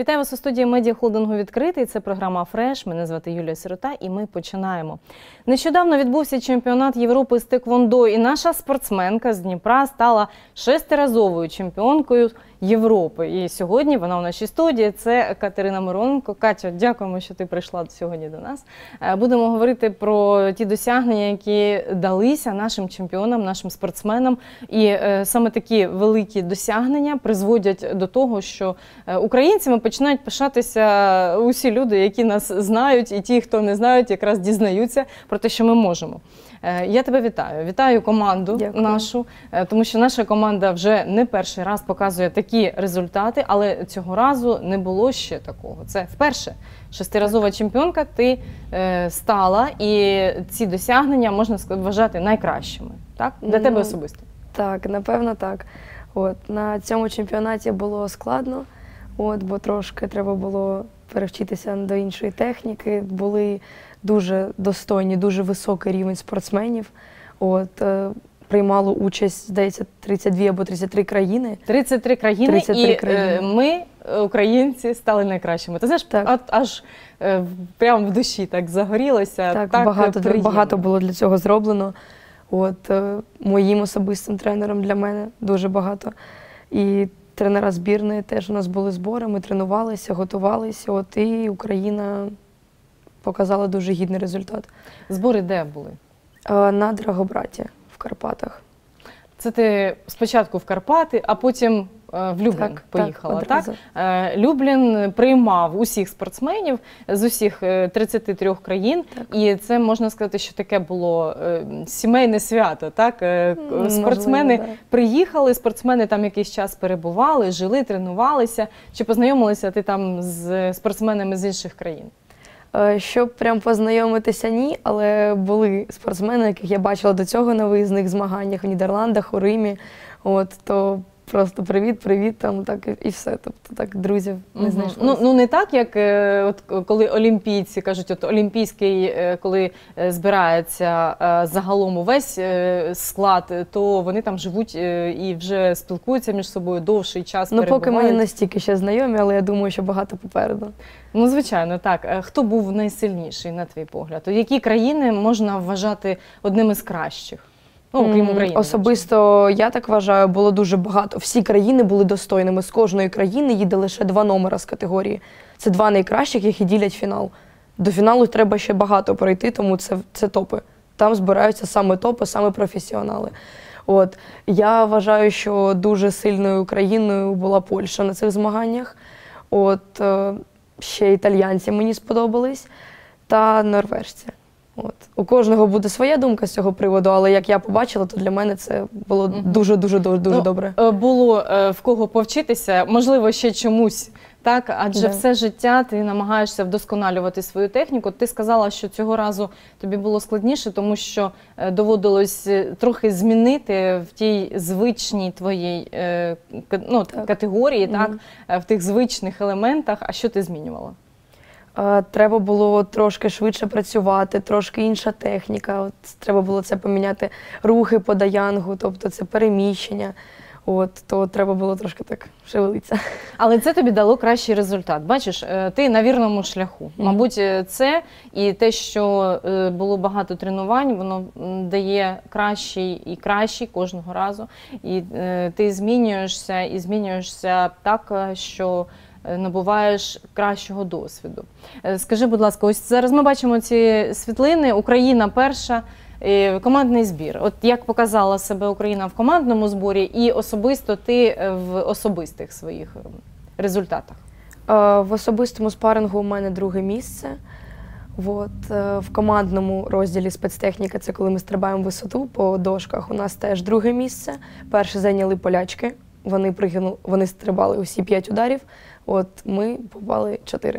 Вітаю вас у студії медіахолдингу «Відкритий». Це програма «Фреш». Мене звати Юлія Сирота і ми починаємо. Нещодавно відбувся чемпіонат Європи з теквондо, і наша спортсменка з Дніпра стала 6-разовою чемпіонкою Європи. І сьогодні вона у нашій студії. Це Катерина Мироненко. Катя, дякуємо, що ти прийшла сьогодні до нас. Будемо говорити про ті досягнення, які далися нашим чемпіонам, нашим спортсменам. І саме такі великі досягнення призводять до того, що українцями починають пишатися усі люди, які нас знають, і ті, хто не знають, якраз дізнаються про те, що ми можемо. Я тебе вітаю. Вітаю команду нашу, тому що наша команда вже не перший раз показує такі результати, але цього разу не було ще такого. Це вперше 6-разова чемпіонка ти стала, і ці досягнення можна вважати найкращими, так? Для тебе особисто? Так, напевно так. На цьому чемпіонаті було складно, бо трошки треба було перевчитися до іншої техніки. Були дуже достойні, дуже високий рівень спортсменів. Приймало участь, здається, 32 або 33 країни. 33 країни, 33 країни. Ми, українці, стали найкращими. Ти знаєш, так. Аж прямо в душі так загорілося. Так, багато було для цього зроблено. Моїм особистим тренером для мене дуже багато. І тренера збірної теж у нас були збори, ми тренувалися, готувалися, і Україна показала дуже гідний результат. Збори де були? На Драгобраті, в Карпатах. Це ти спочатку в Карпати, а потім в Люблін поїхала, так? Люблін приймав усіх спортсменів з усіх 33 країн, і це, можна сказати, що таке було сімейне свято, так? Спортсмени приїхали, спортсмени там якийсь час перебували, жили, тренувалися. Чи познайомилися ти там з спортсменами з інших країн? Щоб прям познайомитися, ні, але були спортсмени, яких я бачила до цього на виїзних змаганнях в Нідерландах, у Римі. То просто привіт, там так і все. Тобто так друзів не знайшлося. Ну не так, як коли олімпійці кажуть, олімпійський, коли збирається загалом увесь склад, то вони там живуть і вже спілкуються між собою довший час, перебувають. Поки ми не настільки ще знайомі, але я думаю, що багато попереду. Ну, звичайно, так. Хто був найсильніший, на твій погляд? Які країни можна вважати одними з кращих? Окрім України. Особисто, я так вважаю, було дуже багато. Всі країни були достойними. З кожної країни їде лише 2 номера з категорії. Це 2 найкращих, які ділять фінал. До фіналу треба ще багато пройти, тому це топи. Там збираються саме топи, саме професіонали. Я вважаю, що дуже сильною країною була Польща на цих змаганнях. Ще італійці мені сподобались, та норвежці. У кожного буде своя думка з цього приводу, але як я побачила, то для мене це було дуже добре. Було в кого повчитися, можливо, ще чомусь, так? Адже все життя ти намагаєшся вдосконалювати свою техніку. Ти сказала, що цього разу тобі було складніше, тому що доводилось трохи змінити в тій звичній твоїй категорії, так? В тих звичних елементах. А що ти змінювала? Треба було трошки швидше працювати, трошки інша техніка. Треба було це поміняти, рухи по даянгу, тобто це переміщення. То треба було трошки так шевелитися. Але це тобі дало кращий результат. Бачиш, ти на вірному шляху. Мабуть, це і те, що було багато тренувань, воно дає кращий і кращий кожного разу. І ти змінюєшся, і змінюєшся так, що набуваєш кращого досвіду. Скажи, будь ласка, ось зараз ми бачимо ці світлини. Україна перша, командний збір. Як показала себе Україна в командному зборі і особисто ти в особистих своїх результатах? В особистому спарингу у мене 2-е місце. В командному розділі спецтехніка, це коли ми стрибаємо висоту по дошках, у нас теж 2-е місце. Перше зайняли полячки. Вони стрибали усі 5 ударів, ми попали 4.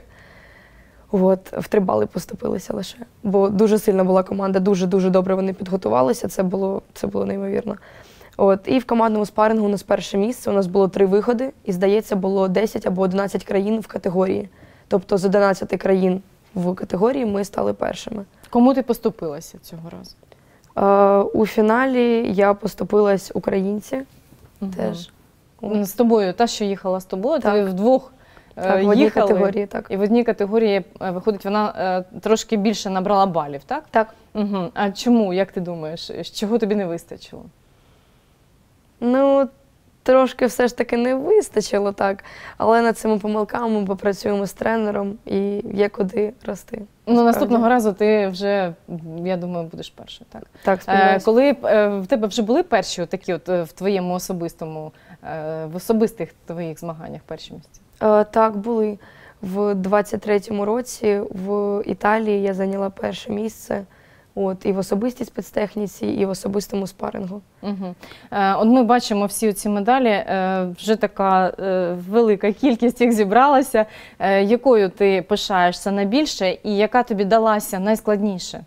В 3 бали поступилися лише. Бо дуже сильна була команда, дуже добре вони підготувалися, це було неймовірно. І в командному спарингу у нас 1-е місце, у нас було 3 виходи, і, здається, було 10 або 11 країн в категорії. Тобто з 11 країн в категорії ми стали першими. Кому ти поступилася цього разу? У фіналі я поступилась українці теж. З тобою, та, що їхала з тобою, ти вдвох Так, в одній їхали. категорії, так. І в одній категорії, виходить, вона трошки більше набрала балів, так? Так. Угу. А чому, як ти думаєш, чого тобі не вистачило? Ну, трошки все ж таки не вистачило, так. Але над цими помилками ми попрацюємо з тренером і є куди рости. Ну, наступного разу ти вже, я думаю, будеш першою, так? Так, сподіваюся. Коли в тебе вже були перші такі от в твоєму особистому, в особистих твоїх змаганнях перші місця? Так, були. В 23-му році в Італії я зайняла перше місце. От, і в особистій спецтехніці, і в особистому спарингу. Угу. От ми бачимо всі ці медалі, вже така велика кількість їх зібралася. Якою ти пишаєшся найбільше і яка тобі далася найскладніше?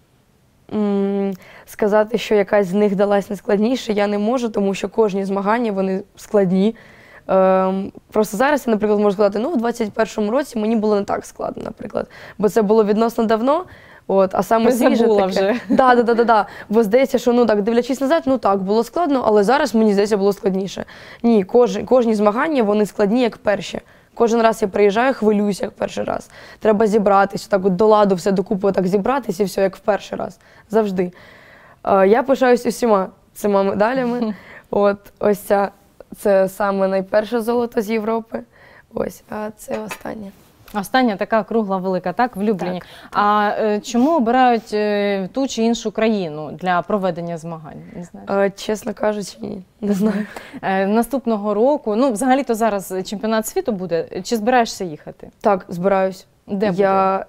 Сказати, що якась з них далась найскладніше, я не можу, тому що кожні змагання, вони складні. Просто зараз я, наприклад, можу сказати, ну, в 21-му році мені було не так складно, наприклад. Бо це було відносно давно. От, а саме свіже таке. Вже. Да. Бо здається, що, ну так, дивлячись назад, ну так, було складно, але зараз, мені здається, було складніше. Ні, кожні змагання, вони складні, як перші. Кожен раз я приїжджаю, хвилююся, як перший раз. Треба зібратися, так от до ладу все докупи, так зібратися і все, як в перший раз. Завжди. Я пишаюсь усіма цими медалями. От, ось ця, це саме найперше золото з Європи. Ось, а це останнє. Остання така кругла велика, так, в Любліні. Так. А чому обирають ту чи іншу країну для проведення змагань? Не знаєш? Чесно кажучи, ні, не знаю. Наступного року, ну, взагалі-то зараз чемпіонат світу буде. Чи збираєшся їхати? Так, збираюсь. Де буде? Я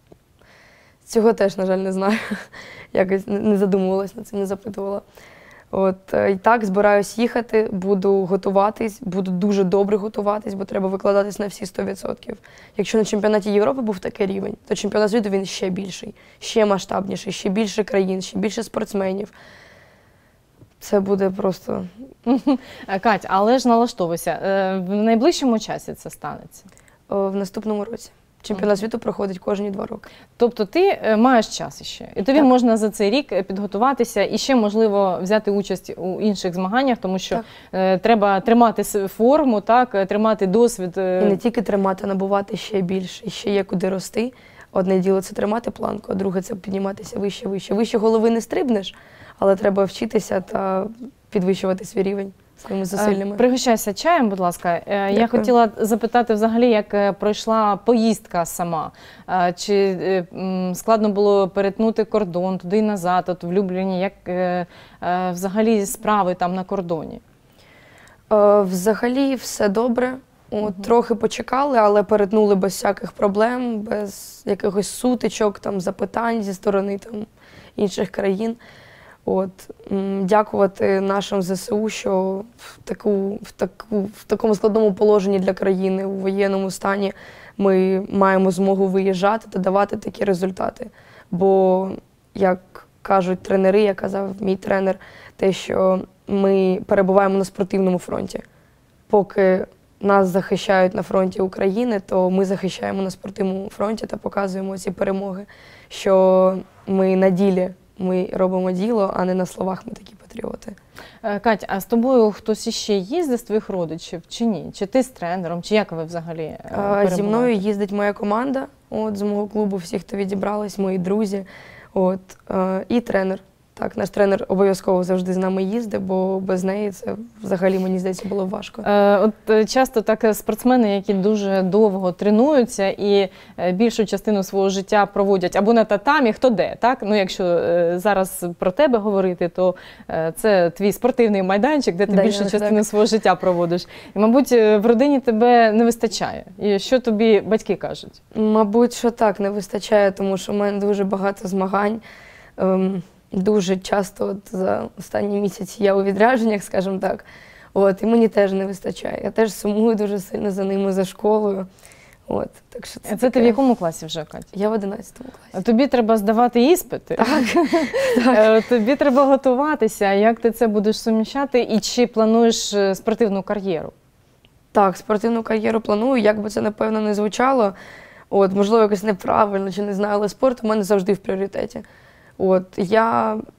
цього теж, на жаль, не знаю. Якось не задумувалась над цим, не запитувала. От, і так, збираюсь їхати, буду готуватись, буду дуже добре готуватись, бо треба викладатись на всі 100%. Якщо на чемпіонаті Європи був такий рівень, то чемпіонат світу він ще більший, ще масштабніший, ще більше країн, ще більше спортсменів. Це буде просто… Кать, але ж налаштовуйся, в найближчому часі це станеться? В наступному році. Чемпіонат світу проходить кожні 2 роки. Тобто ти маєш час ще, і тобі Так. можна за цей рік підготуватися і ще, можливо, взяти участь у інших змаганнях, тому що треба тримати форму, так, тримати досвід. І не тільки тримати, а набувати ще більше, ще є куди рости. Одне діло – це тримати планку, а друге – це підніматися вище, вище. Вище голови не стрибнеш, але треба вчитися та підвищувати свій рівень своїми зусиллями. Пригощайся чаєм, будь ласка. Я хотіла запитати взагалі, як пройшла поїздка сама. Чи складно було перетнути кордон туди і назад, от в Любліні, як взагалі справи там на кордоні? Взагалі все добре. От, трохи почекали, але перетнули без всяких проблем, без якихось сутичок, там, запитань зі сторони там, інших країн. От, дякувати нашим ЗСУ, що в такому складному положенні для країни, у воєнному стані, ми маємо змогу виїжджати та давати такі результати. Бо, як кажуть тренери, як казав мій тренер, те, що ми перебуваємо на спортивному фронті. Поки нас захищають на фронті України, то ми захищаємо на спортивному фронті та показуємо ці перемоги, що ми на ділі. Ми робимо діло, а не на словах ми такі патріоти. Кать, а з тобою хтось іще їздить з твоїх родичів чи ні? Чи ти з тренером? Чи як ви взагалі перебуваєте? Зі мною їздить моя команда, от, з мого клубу, всі, хто відібрались, мої друзі, от, і тренер. Так, наш тренер обов'язково завжди з нами їздить, бо без неї це взагалі, мені здається, було важко. От часто так спортсмени, які дуже довго тренуються і більшу частину свого життя проводять або на татамі, хто де, так? Ну, якщо зараз про тебе говорити, то це твій спортивний майданчик, де ти більшу частину свого життя проводиш. І, мабуть, в родині тебе не вистачає. І що тобі батьки кажуть? Мабуть, що так, не вистачає, тому що в мене дуже багато змагань. Дуже часто от, за останні місяці я у відрядженнях, скажімо так, от, і мені теж не вистачає. Я теж сумую дуже сильно за ними, за школою. От, так що це ти в якому класі вже, Катя? Я в 11 класі. Тобі треба здавати іспити. Так. Тобі треба готуватися. Як ти це будеш суміщати і чи плануєш спортивну кар'єру? Так, спортивну кар'єру планую, як би це, напевно, не звучало. От, можливо, якось неправильно, чи не знаю, але спорт у мене завжди в пріоритеті. От, я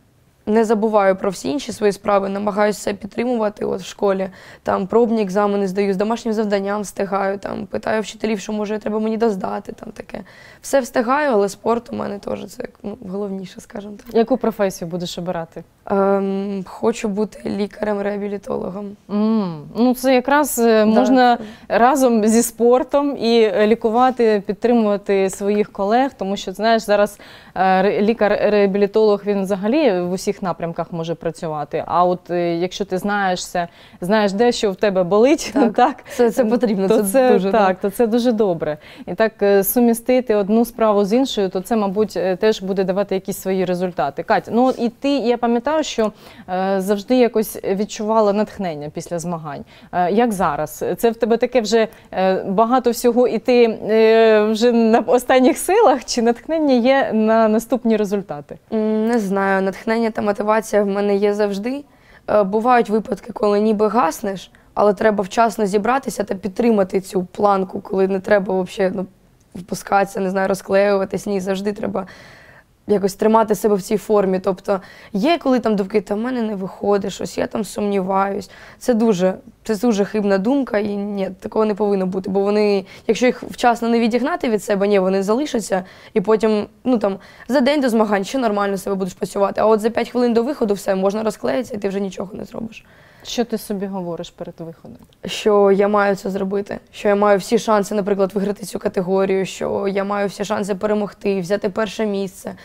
не забуваю про всі інші свої справи, намагаюся все підтримувати от в школі. Там пробні екзамени здаю, з домашнім завданням встигаю, там питаю вчителів, що може треба мені доздати, там таке. Все встигаю, але спорт у мене теж це головніше, скажімо так. Яку професію будеш обирати? Хочу бути лікарем-реабілітологом. Ну, це якраз можна разом зі спортом і лікувати, підтримувати своїх колег, тому що, знаєш, зараз лікар-реабілітолог, він взагалі в усіх напрямках може працювати, а от якщо ти знаєш де, що в тебе болить, так, це потрібно, то це дуже так, то це дуже добре. І так сумістити одну справу з іншою, то це, мабуть, теж буде давати якісь свої результати. Кать, ну і ти, я пам'ятаю, що завжди якось відчувала натхнення після змагань. Як зараз? Це в тебе таке вже багато всього і ти вже на останніх силах, чи натхнення є на наступні результати? Не знаю, натхнення та мотивація в мене є завжди. Бувають випадки, коли ніби гаснеш, але треба вчасно зібратися та підтримати цю планку, коли не треба взагалі впускатися, не знаю, розклеюватись. Ні, завжди треба якось тримати себе в цій формі. Тобто є, коли там думки, та в мене не виходить щось, я там сумніваюсь. Це дуже хибна думка, і ні, такого не повинно бути. Бо вони, якщо їх вчасно не відігнати від себе, ні, вони залишаться, і потім, за день до змагань ще нормально себе будеш працювати. А от за 5 хвилин до виходу все, можна розклеїтися, і ти вже нічого не зробиш. Що ти собі говориш перед виходом? Що я маю це зробити, що я маю всі шанси, наприклад, виграти цю категорію, що я маю всі шанси перемогти, взяти перше місце.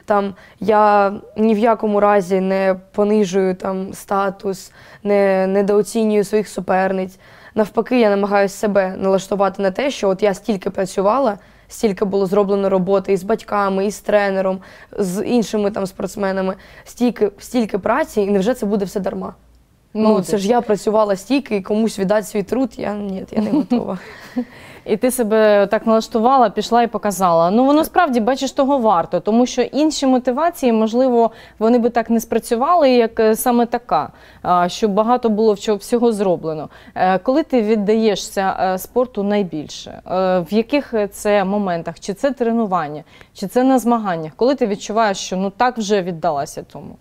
Я ні в якому разі не понижую статус, не недооцінюю своїх суперниць. Навпаки, я намагаюся себе налаштувати на те, що от я стільки працювала, стільки було зроблено роботи і з батьками, і з тренером, з іншими спортсменами, стільки праці, і невже це буде все дарма? Це ж я працювала стільки, і комусь віддати свій труд, я не готова. І ти себе так налаштувала, пішла і показала. Ну, воно справді, бачиш, того варто, тому що інші мотивації, можливо, вони би так не спрацювали, як саме така, щоб багато було всього зроблено. Коли ти віддаєшся спорту найбільше? В яких це моментах? Чи це тренування, чи це на змаганнях? Коли ти відчуваєш, що так вже віддалася тому?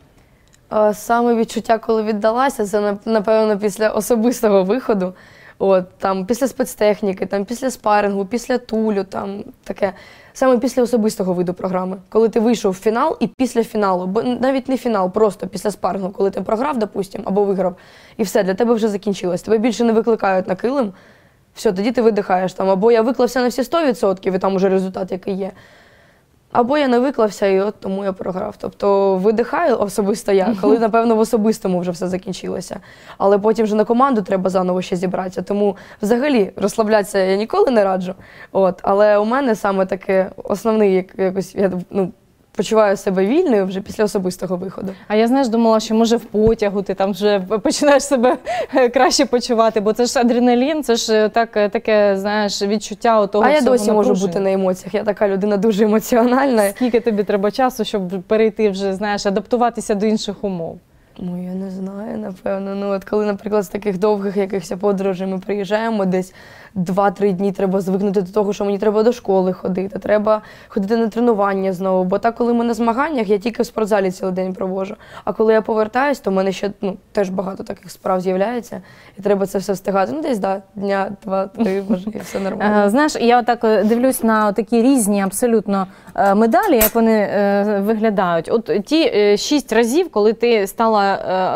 Саме відчуття, коли віддалася, це, напевно, після особистого виходу. Після спецтехніки, після спарингу, після тулю, таке. Саме після особистого виду програми. Коли ти вийшов в фінал і після фіналу, бо навіть не фінал, просто після спарингу, коли ти програв, допустим, або виграв, і все, для тебе вже закінчилось. Тебе більше не викликають на килим, все, тоді ти видихаєш. Або я виклався на всі 100%, і там уже результат, який є. Або я не виклався, і от тому я програв. Тобто видихаю особисто я, коли, напевно, в особистому вже все закінчилося. Але потім вже на команду треба заново ще зібратися. Тому взагалі розслаблятися я ніколи не раджу. Але у мене саме таке основний, якось я почуваю себе вільною вже після особистого виходу. А я, знаєш, думала, що може в потягу ти там вже починаєш себе краще почувати, бо це ж адреналін, це ж таке, знаєш, відчуття того всього напруження. А я досі можу бути на емоціях, я така людина дуже емоціональна. Скільки тобі треба часу, щоб перейти вже, знаєш, адаптуватися до інших умов? Я не знаю, напевно. Коли, наприклад, з таких довгих якихось подорожей ми приїжджаємо, десь 2-3 дні треба звикнути до того, що мені треба до школи ходити, треба ходити на тренування знову. Бо так, коли ми на змаганнях, я тільки в спортзалі цілий день проводжу. А коли я повертаюсь, то в мене ще теж багато таких справ з'являється. І треба це все встигати. Десь, дня, 2-3, може, і все нормально. Знаєш, я так дивлюсь на такі різні абсолютно медалі, як вони виглядають. От ті 6 разів, коли ти стала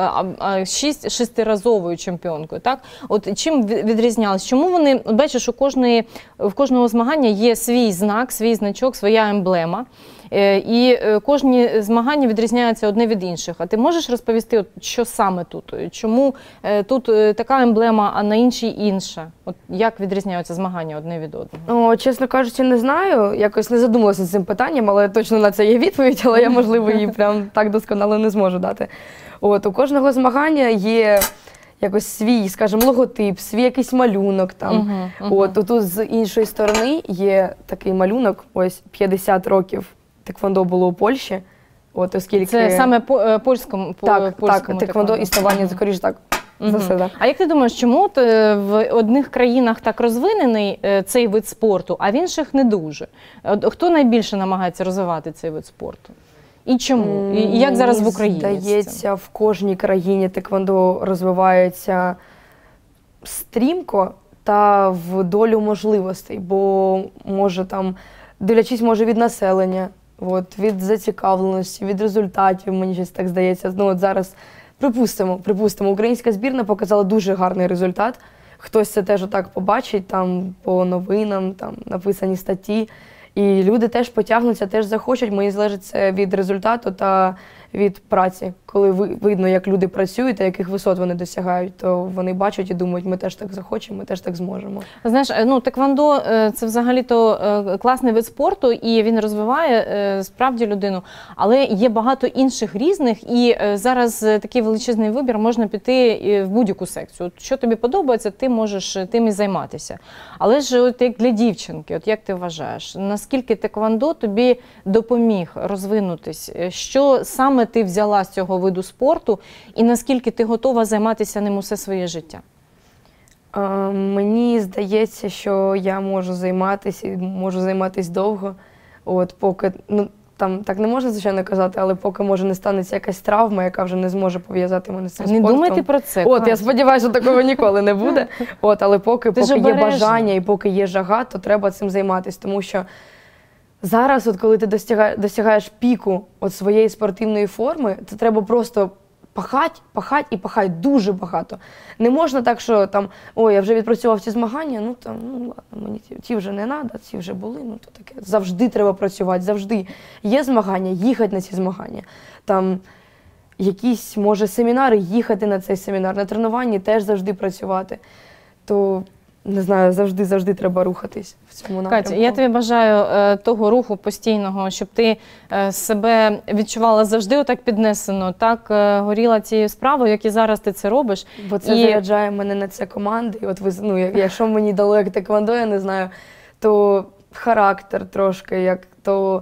6-разовою чемпіонкою, так? От чим відрізнялись? Чому вони, от бачиш, в кожного змагання є свій знак, свій значок, своя емблема. І кожні змагання відрізняються одне від інших. А ти можеш розповісти, що саме тут? Чому тут така емблема, а на іншій інша? От як відрізняються змагання одне від одного? Чесно кажучи, не знаю. Якось не задумалася над цим питанням, але точно на це є відповідь, але я, можливо, її прям так досконало не зможу дати. У кожного змагання є якось свій, скажімо, логотип, свій якийсь малюнок там. Тут з іншої сторони є такий малюнок, ось 50 років теквондо було у Польщі. Оскільки... Це саме польському теквондо і ставання, скоріше так. А як ти думаєш, чому в одних країнах так розвинений цей вид спорту, а в інших не дуже? Хто найбільше намагається розвивати цей вид спорту? І чому? І як зараз в Україні? Здається, в кожній країні теквондо розвивається стрімко та в долю можливостей, бо може там, дивлячись може від населення, від зацікавленості, від результатів, мені щось так здається. Ну, от зараз припустимо, українська збірна показала дуже гарний результат. Хтось це теж отак побачить, там по новинам, там написані статті. І люди теж потягнуться, теж захочуть. Мені залежить це від результату та від праці. Коли видно, як люди працюють та яких висот вони досягають, то вони бачать і думають, ми теж так захочемо, ми теж так зможемо. Знаєш, теквондо – це взагалі-то класний вид спорту, і він розвиває справді людину. Але є багато інших різних, і зараз такий величезний вибір, можна піти в будь-яку секцію. От що тобі подобається, ти можеш тим і займатися. Але ж от як для дівчинки, от як ти вважаєш, наскільки теквондо тобі допоміг розвинутись? Що саме ти взяла з цього виду спорту і наскільки ти готова займатися ним усе своє життя? Мені здається, що я можу займатися довго. Поки, там так не можна, звичайно, казати, але поки може не станеться якась травма, яка вже не зможе пов'язати мене з цим спортом. Не думайте про це. Я сподіваюся, що такого ніколи не буде. Але поки є бажання і поки є жага, то треба цим займатися, тому що зараз, коли ти досягаєш піку своєї спортивної форми, це треба просто пахати дуже багато. Не можна так, що там, я вже відпрацював ці змагання, ладно, мені ті вже не треба, ці вже були, то таке. Завжди треба працювати, завжди. Є змагання, їхати на ці змагання. Там якісь, може, семінари, їхати на цей семінар, на тренуванні теж завжди працювати. То не знаю, завжди треба рухатись в цьому напрямку. Катя, я тобі бажаю того руху постійного, щоб ти себе відчувала завжди отак піднесено, так горіла цією справою, як і зараз ти це робиш. Бо це заряджає мене на це команди. Якщо мені дало як теквондо, я не знаю, то характер трошки, то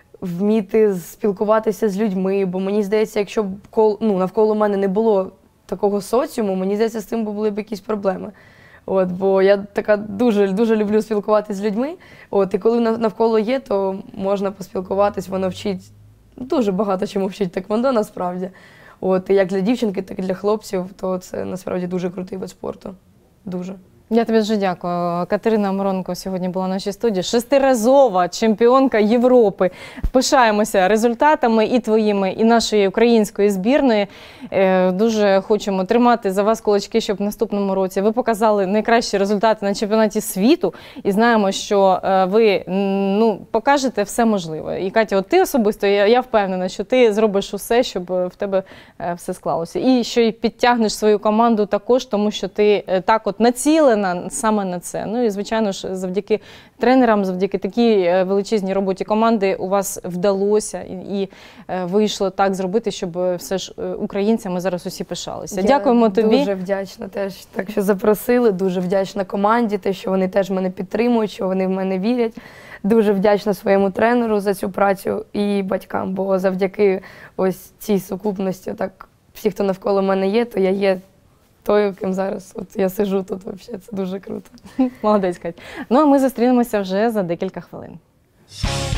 вміти спілкуватися з людьми. Бо мені здається, якщо б навколо мене не було такого соціуму, мені здається, з цим були б якісь проблеми. Бо я така дуже люблю спілкуватися з людьми. І коли навколо є, то можна поспілкуватись, воно вчить дуже багато чому вчить теквондо насправді. І як для дівчинки, так і для хлопців, то це насправді дуже крутий вид спорту. Дуже. Я тобі дуже дякую. Катерина Миронко сьогодні була в нашій студії. 6-разова чемпіонка Європи. Пишаємося результатами і твоїми, і нашої української збірної. Дуже хочемо тримати за вас кулачки, щоб в наступному році ви показали найкращі результати на чемпіонаті світу. І знаємо, що ви покажете все можливе. І, Катя, ти особисто, я впевнена, що ти зробиш усе, щоб в тебе все склалося. І що й підтягнеш свою команду також, тому що ти так націлена саме на це. І, звичайно ж, завдяки тренерам, завдяки такій величезній роботі команди у вас вдалося і вийшло так зробити, щоб все ж українцями зараз усі пишалися. Дякуємо тобі. Я дуже вдячна теж, так що запросили, дуже вдячна команді, те, що вони теж мене підтримують, що вони в мене вірять. Дуже вдячна своєму тренеру за цю працю і батькам, бо завдяки ось цій сукупності, всі, хто навколо мене є, то я є тою, ким зараз я сиджу тут, взагалі, це дуже круто. Молодець, Кать. А ми зустрінемося вже за декілька хвилин.